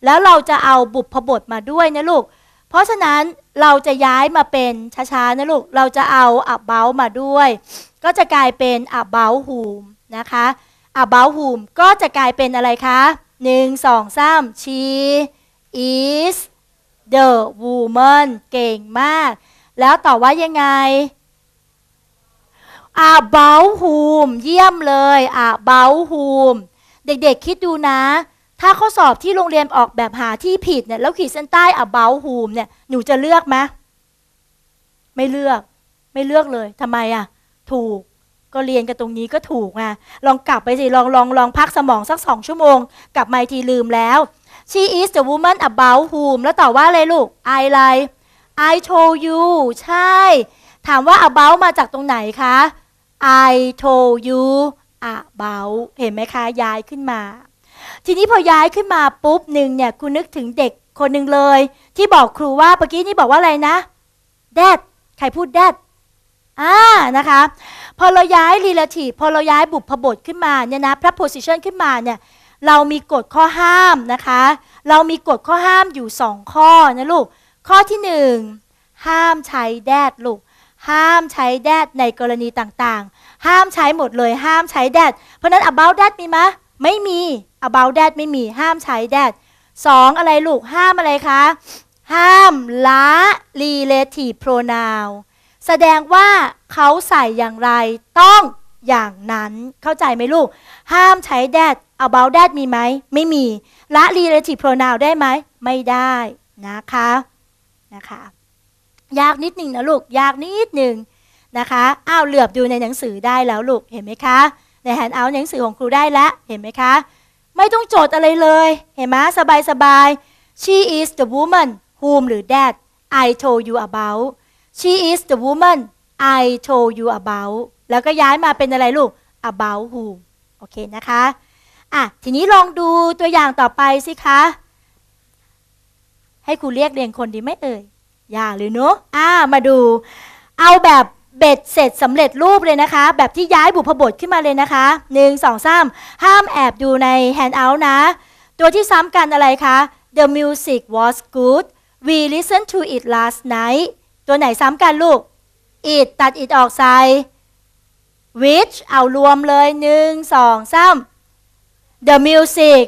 แล้วเราจะเอาบุพบทมาด้วยนะลูกเพราะฉะนั้นเราจะย้ายมาเป็นช้าๆนะลูกเราจะเอา about มาด้วยก็จะกลายเป็น about whom นะคะ about whom ก็จะกลายเป็นอะไรคะ1 2 3 she is the woman เก่งมากแล้วต่อว่ายังไง about whom เยี่ยมเลย about whom เด็กๆคิดดูนะถ้าข้อสอบที่โรงเรียนออกแบบหาที่ผิดเนี่ยแล้วขีดเส้นใต้ about whom เนี่ยหนูจะเลือกไหมไม่เลือกเลยทำไมอ่ะถูกก็เรียนกันตรงนี้ก็ถูกไงลองกลับไปสิลองพักสมองสัก2 ชั่วโมงกลับมาทีลืมแล้ว she is the woman about whom แล้วต่อว่าอะไรลูก อะไร I told you ใช่ถามว่า about มาจากตรงไหนคะ I told you about เห็นไหมคะย้ายขึ้นมาทีนี้พอย้ายขึ้นมาปุ๊บหนึ่งเนี่ยคุณนึกถึงเด็กคนหนึ่งเลยที่บอกครูว่าเมื่อกี้นี่บอกว่าอะไรนะ that ใครพูด that นะคะพอเราย้าย relative พอเราย้ายบุพบทขึ้นมาเนี่ยนะ preposition ขึ้นมาเนี่ยเรามีกฎข้อห้ามนะคะเรามีกฎข้อห้ามอยู่2ข้อนะลูกข้อที่1ห้ามใช้ that ลูกห้ามใช้ that ในกรณีต่างๆห้ามใช้หมดเลยห้ามใช้ that เพราะนั้น about that มีไหมไม่มี about that ไม่มีห้ามใช้ that 2อะไรลูกห้ามอะไรคะห้ามละ relative pronoun แสดงว่าเขาใส่อย่างไรต้องอย่างนั้นเข้าใจไหมลูกห้ามใช้ that about that มีไหมไม่มีละ relative pronoun ได้ไหมไม่ได้นะคะยากนิดนึงนะลูกยากนิดนึงนะคะเหลือบดูในหนังสือได้แล้วลูกเห็นไหมคะในแฮนด์เอาท์หนังสือของครูได้แล้วเห็นไหมคะไม่ต้องโจทย์อะไรเลยเห็นไหมสบาย she is the woman whom หรือ that I told you about she is the woman I told you about แล้วก็ย้ายมาเป็นอะไรลูก about whom โอเคนะคะทีนี้ลองดูตัวอย่างต่อไปสิคะให้ครูเรียกเรียงคนดีไหมเอ่ยอย่าเลยเนอะมาดูเอาแบบเบ็ดเสร็จสำเร็จรูปเลยนะคะแบบที่ย้ายบุพบทขึ้นมาเลยนะคะ1 2 3ห้ามแอบดูใน handout นะตัวที่ซ้ำกันอะไรคะ The music was good we listened to it last night ตัวไหนซ้ำกันลูก it ตัด it ออกใส่ which เอารวมเลย1 2 3 The music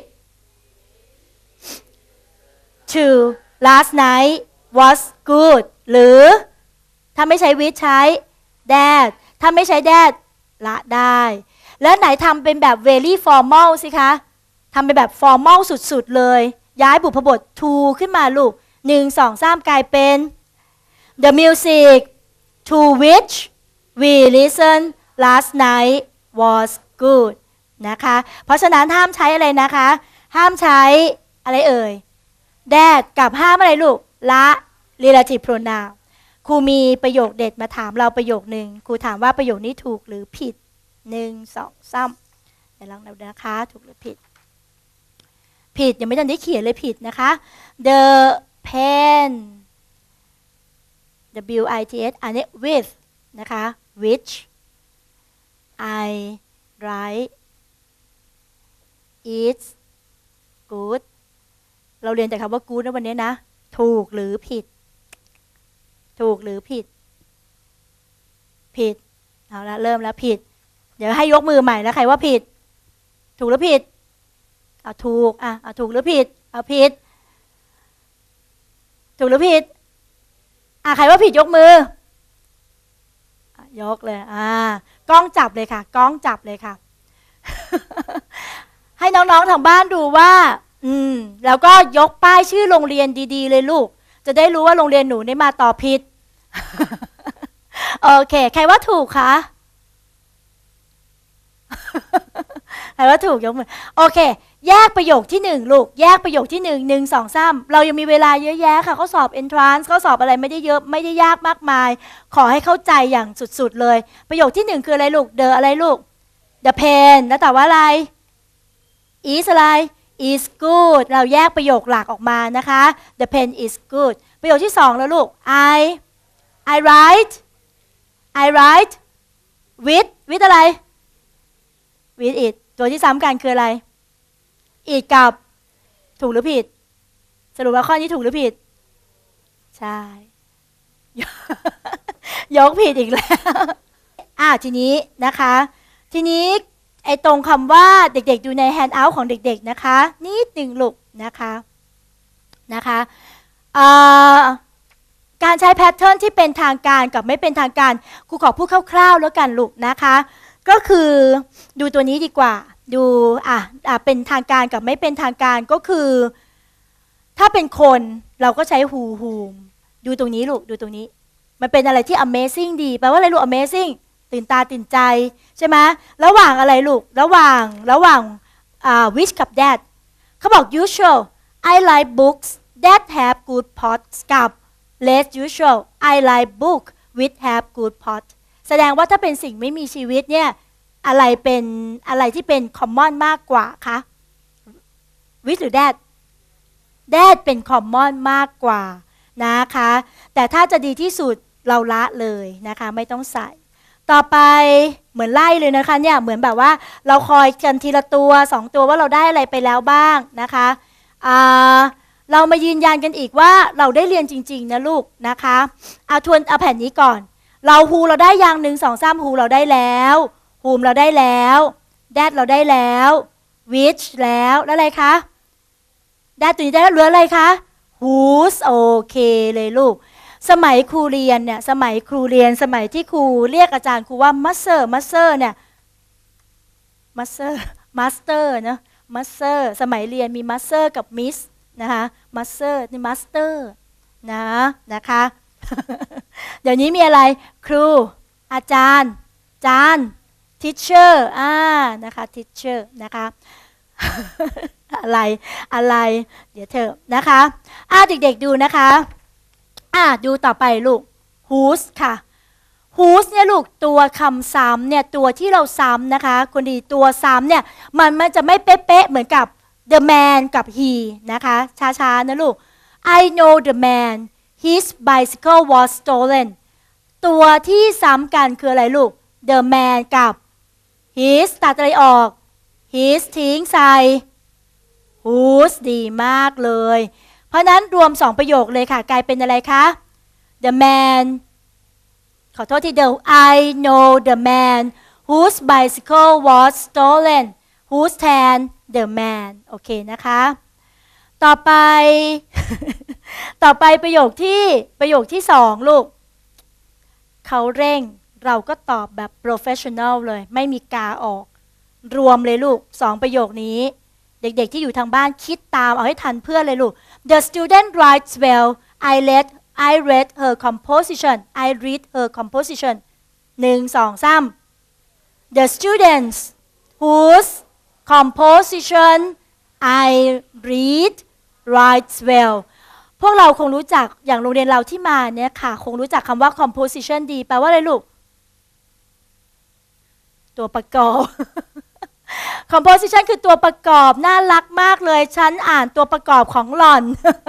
to last night was good หรือถ้าไม่ใช้ which ใช้ that ถ้าไม่ใช้ that ละได้แล้วไหนทำเป็นแบบ very formal สิคะทำเป็นแบบ formal สุดๆเลยย้ายบุพบท to ขึ้นมาลูก1 2 3กลายเป็น The music to which we listened last night was good นะคะเพราะฉะนั้นห้ามใช้อะไรนะคะห้ามใช้อะไรเอ่ย that กับห้ามอะไรลูกละ relative pronoun ครูมีประโยคเด็ดมาถามเราประโยคนึงครูถามว่าประโยคนี้ถูกหรือผิด1 2 3เดี๋ยวลองดูนะคะถูกหรือผิดยังไม่ทันได้เขียนเลยผิดนะคะ the pen w i t h อันนี้ with นะคะ which I write is good เราเรียนแต่คำว่า good นะวันนี้นะถูกหรือผิดเอาละเริ่มแล้วผิดเดี๋ยวให้ยกมือใหม่แล้วใครว่าผิดถูกหรือผิดถูกถูกหรือผิดผิดถูกหรือผิดใครว่าผิดยกมือยกเลยกล้องจับเลยค่ะกล้องจับเลยค่ะ ให้น้องๆทางบ้านดูว่าแล้วก็ยกป้ายชื่อโรงเรียนดีๆเลยลูกจะได้รู้ว่าโรงเรียนหนูได้มาตอบผิด โอเคใครว่าถูกคะใครว่าถูกยกมือโอเคแยกประโยคที่1ลูกแยกประโยคที่1 1 2 3เรายังมีเวลาเยอะแยะค่ะเขาสอบ entrance เขาสอบอะไรไม่ได้เยอะไม่ได้ยากมากมายขอให้เข้าใจอย่างสุดๆเลยประโยคที่1คืออะไรลูก the อะไรลูก the pen แล้วแต่ว่าอะไร is อะไร is good เราแยกประโยคหลักออกมานะคะ the pen is good ประโยคที่2แล้วลูก I write with อะไร with it ตัวที่ซ้ำกันคืออะไร it กับถูกหรือผิดสรุปว่าข้อนี้ถูกหรือผิดใช่ ยกผิดอีกแล้วทีนี้นะคะทีนี้ไอ้ตรงคำว่าเด็กๆดูในแฮนด์เอาท์ของเด็กๆนะคะนิดหนึ่งลูกนะคะการใช้แพทเทิร์นที่เป็นทางการกับไม่เป็นทางการครูขอพูดคร่าวๆแล้วกันลูกนะคะก็คือดูตัวนี้ดีกว่าดูเป็นทางการกับไม่เป็นทางการก็คือถ้าเป็นคนเราก็ใช้ฮูมดูตรงนี้ลูกดูตรงนี้มันเป็นอะไรที่ amazing ดีแปลว่าอะไรลูก amazing ตื่นตาตื่นใจใช่ไหมระหว่างอะไรลูกระหว่างwhich กับ that เขาบอก usual I like books that have good plots กับ less usual I like book which have good plot แสดงว่าถ้าเป็นสิ่งไม่มีชีวิตเนี่ยอะไรเป็นอะไรที่เป็น common มากกว่าคะ which หรือ that เป็น common มากกว่านะคะแต่ถ้าจะดีที่สุดเราละเลยนะคะไม่ต้องใส่ต่อไปเหมือนไล่เลยนะคะเนี่ยเหมือนแบบว่าเราคอยกันทีละตัว2ตัวว่าเราได้อะไรไปแล้วบ้างนะคะเรามายืนยันกันอีกว่าเราได้เรียนจริงๆนะลูกนะคะทวนแผ่นนี้ก่อนเราฮูเราได้อย่าง1 2 3ฮูเราได้แล้วฮูมเราได้แล้วแดดเราได้แล้ววิชแล้วอะไรคะแดดตัวนี้ได้แล้วเหลืออะไรคะฮูสโอเคเลยลูกสมัยครูเรียนเนี่ยสมัยที่ครูเรียกอาจารย์ครูว่ามัสเตอร์เนี่ยมัสเตอร์นะมัสเตอร์สมัยเรียนมีมัสเตอร์กับมิสนะคะมัสเตอร์นี่มัสเตอร์นะคะ เดี๋ยวนี้มีอะไรครูอาจารย์ทิชเชอร์นะคะทิชเชอร์นะคะ อะไรเดี๋ยวเถอะนะคะเด็กๆดูนะคะดูต่อไปลูก whose ค่ะ whose เนี่ยลูกตัวคำซ้ำเนี่ยตัวที่เราซ้ำนะคะคนดีตัวซ้ำเนี่ยมันจะไม่เป๊ะๆเหมือนกับ the man กับ he นะคะช้าๆนะลูก I know the man his bicycle was stolen ตัวที่ซ้ำกันคืออะไรลูก the man กับ his ตัดอะไรออก his ทิ้งใส่ whose ดีมากเลยเพราะนั้นรวม2ประโยคเลยค่ะกลายเป็นอะไรคะ the man ขอโทษที I know the man whose bicycle was stolen whose tan the man โอเคนะคะต่อไป ประโยคที่2ลูกเขาเร่งเราก็ตอบแบบ professional เลยไม่มีกาออกรวมเลยลูก2ประโยคนี้เด็กๆที่อยู่ทางบ้านคิดตามเอาให้ทันเพื่อนเลยลูก The student writes well I read her composition 1 2 3 The students whose composition I read writes well พวกเราคงรู้จักอย่างโรงเรียนเราที่มาเนี่ยค่ะคงรู้จักคำว่า composition ดีแปลว่าอะไรลูกตัวประกอบ composition คือตัวประกอบน่ารักมากเลยฉันอ่านตัวประกอบของหล่อน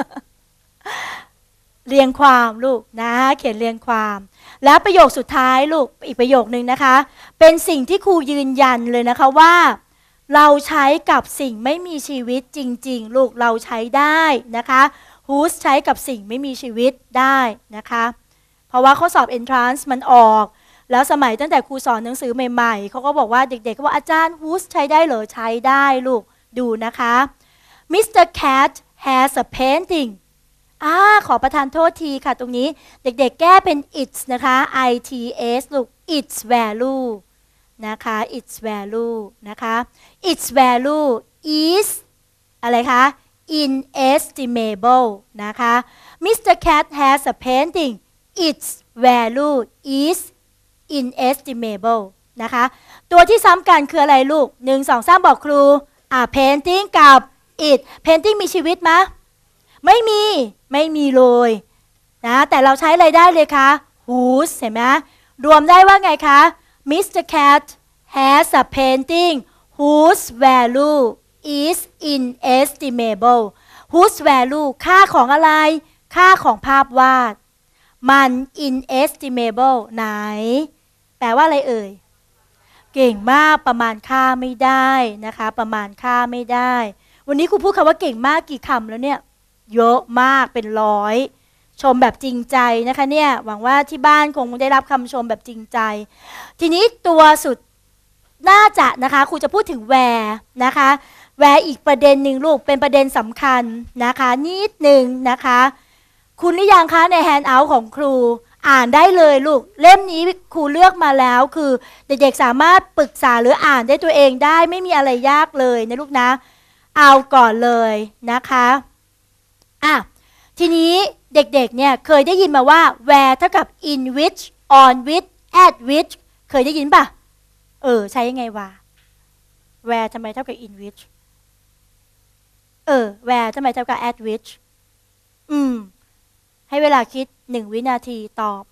เรียงความลูกนะเขียนเรียงความแล้วประโยคสุดท้ายลูกอีกประโยคนึงนะคะเป็นสิ่งที่ครูยืนยันเลยนะคะว่าเราใช้กับสิ่งไม่มีชีวิตจริงๆลูกเราใช้ได้นะคะ whose ใช้กับสิ่งไม่มีชีวิตได้นะคะเพราะว่าข้อสอบ entrance มันออกแล้วสมัยตั้งแต่ครูสอนหนังสือใหม่ๆเขาก็บอกว่าเด็กๆก็บอกอาจารย์ whose ใช้ได้เหรอใช้ได้ลูกดูนะคะ Mr. Cat has a painting ขอประทานโทษทีค่ะตรงนี้เด็กๆแก้เป็น its นะคะ its ลูก its value นะคะ its value นะคะ its value is อะไรคะ inestimable นะคะ Mr. Cat has a painting its value is inestimable นะคะตัวที่ซ้ำกันคืออะไรลูก1 2 3บอกครูpainting กับ it painting มีชีวิตไหมไม่มีเลยนะแต่เราใช้อะไรได้เลยคะ whose เห็นไหมรวมได้ว่าไงคะ Mr. Cat has a painting whose value is inestimable whose value ค่าของอะไรค่าของภาพวาดมัน inestimable ไหนแปลว่าอะไรเอ่ยเก่งมากประมาณค่าไม่ได้นะคะประมาณค่าไม่ได้วันนี้ครูพูดคำว่าเก่งมากกี่คำแล้วเนี่ยเยอะมากเป็นร้อยชมแบบจริงใจนะคะเนี่ยหวังว่าที่บ้านคงได้รับคำชมแบบจริงใจทีนี้ตัวสุดน่าจะนะคะครูจะพูดถึงแวร์นะคะแวร์อีกประเด็นหนึ่งลูกเป็นประเด็นสำคัญนะคะนิดหนึ่งนะคะคุณหรือยังคะในแฮนด์เอาท์ของครูอ่านได้เลยลูกเล่มนี้ครูเลือกมาแล้วคือเด็กๆสามารถปรึกษาหรืออ่านได้ตัวเองได้ไม่มีอะไรยากเลยนะลูกนะเอาก่อนเลยนะคะทีนี้เด็กๆเนี่ยเคยได้ยินมาว่า where เท่ากับ in which on which at which เคยได้ยินป่ะใช้ยังไงวะ where ทำไมเท่ากับ in which where ทำไมเท่ากับ at which ให้เวลาคิด1 วินาทีตอบ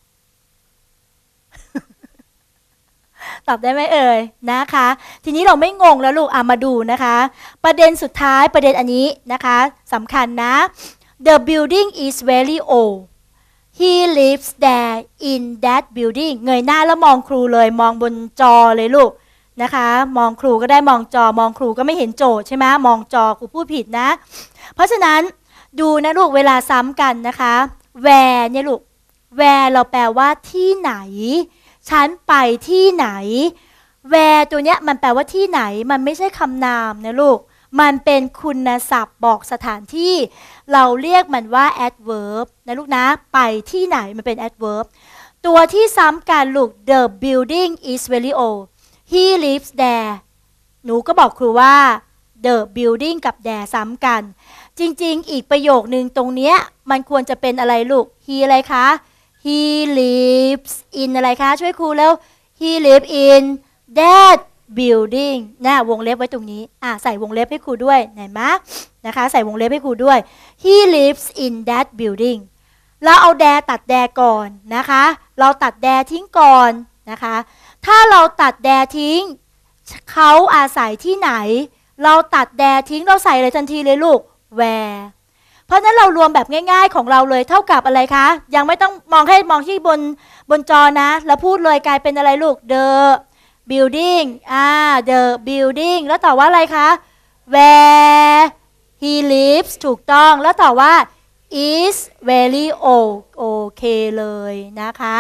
ตอบได้ไหมนะคะทีนี้เราไม่งงแล้วลูกมาดูนะคะประเด็นสุดท้ายประเด็นอันนี้นะคะสำคัญนะ The building is very old he lives there in that building เงยหน้าแล้วมองครูเลยมองบนจอเลยลูกนะคะมองครูก็ได้มองจอมองครูก็ไม่เห็นโจทย์ใช่ไหมมองจอครูพูดผิดนะเพราะฉะนั้นดูนะลูกเวลาซ้ำกันนะคะ where เนี่ยลูก where เราแปลว่าที่ไหนฉันไปที่ไหน where ตัวเนี้ยมันแปลว่าที่ไหนมันไม่ใช่คำนามนะลูกมันเป็นคุณศัพท์บอกสถานที่เราเรียกมันว่า adverb นะลูกนะไปที่ไหนมันเป็น adverb ตัวที่ซ้ำกันลูก the building is very old he lives there หนูก็บอกครูว่า the building กับ there ซ้ำกันจริงๆอีกประโยคนึงตรงเนี้ยมันควรจะเป็นอะไรลูก he อะไรคะ he lives in อะไรคะช่วยครูแล้ว he lives in that building นะวงเล็บไว้ตรงนี้ใส่วงเล็บให้ครูด้วยไหนมะนะคะใส่วงเล็บให้ครูด้วย he lives in that building เราเอา there ตัด there ก่อนนะคะเราตัด there ทิ้งก่อนนะคะถ้าเราตัด there ทิ้งเขาอาศัยที่ไหนเราตัด there ทิ้งเราใส่อะไรทันทีเลยลูก where เพราะนั้นเรารวมแบบง่ายๆของเราเลยเท่ากับอะไรคะยังไม่ต้องมองที่บนจอนะแล้วพูดเลยกลายเป็นอะไรลูก the building the building แล้วต่อว่าอะไรคะ where he lives ถูกต้องแล้วต่อว่า is very old โอเคเลยนะคะ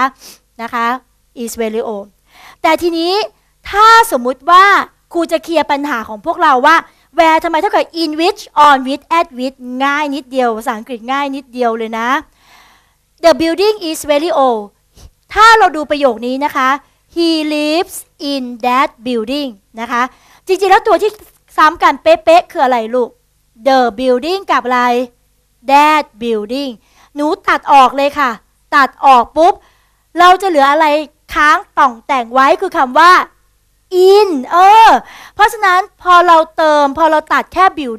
is very old แต่ทีนี้ถ้าสมมุติว่าครูจะเคลียร์ปัญหาของพวกเราว่า where ทำไมเท่ากับ in which on which at which ง่ายนิดเดียวภาษาอังกฤษง่ายนิดเดียวเลยนะ the building is very old ถ้าเราดูประโยคนี้นะคะ he lives in that building นะคะจริงๆแล้วตัวที่ซ้ำกันเป๊ะๆคืออะไรลูก the building กับอะไร that building หนูตัดออกเลยค่ะตัดออกปุ๊บเราจะเหลืออะไรค้างต่องแต่งไว้คือคำว่า in เพราะฉะนั้นพอเราตัดแค่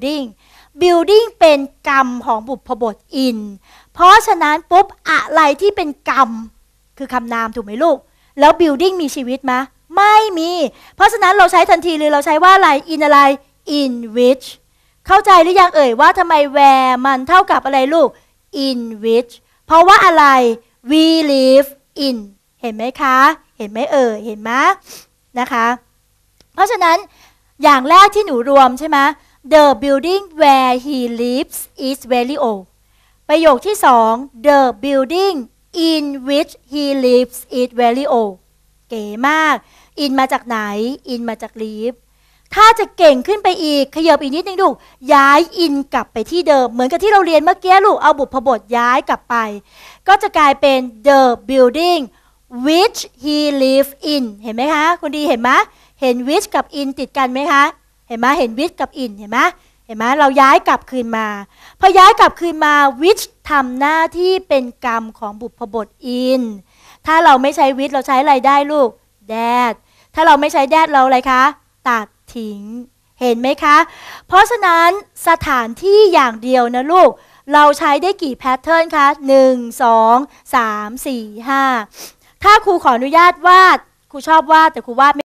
building เป็นกรรมของบุพบท in เพราะฉะนั้นปุ๊บอะไรที่เป็นกรรมคือคำนามถูกไหมลูกแล้ว building มีชีวิตไหมไม่มีเพราะฉะนั้นเราใช้ทันทีเลยเราใช้ว่าอะไร in อะไร in which เข้าใจหรือยังว่าทำไม where มันเท่ากับอะไรลูก in which เพราะว่าอะไร we live in เห็นไหมคะเห็นไหมเห็นไหมนะคะเพราะฉะนั้นอย่างแรกที่หนูรวมใช่ไหม the building where he lives is very old ประโยคที่สอง the building in which he lives is very old เก๋มาก in มาจากไหน in มาจาก live ถ้าจะเก่งขึ้นไปอีกขยับอีกนิดนึงลูกย้าย in กลับไปที่เดิมเหมือนกับที่เราเรียนเมื่อกี้ลูกเอาบุพบทย้ายกลับไปก็จะกลายเป็น the building which he lives in เห็นไหมคะคุณดีเห็นไหมเห็น which กับ in ติดกันไหมคะเห็นไหมเห็น which กับ in เห็นไหมเราย้ายกลับคืนมาพอย้ายกลับคืนมา which ทำหน้าที่เป็นกรรมของบุพบท in ถ้าเราไม่ใช้ which เราใช้อะไรได้ลูก that ถ้าเราไม่ใช้ that เราอะไรคะตัดทิ้งเห็นไหมคะเพราะฉะนั้นสถานที่อย่างเดียวนะลูกเราใช้ได้กี่แพทเทิร์นคะ1 2 3 4 5ถ้าครูขออนุญาตวาดครูชอบวาดแต่ครูวาด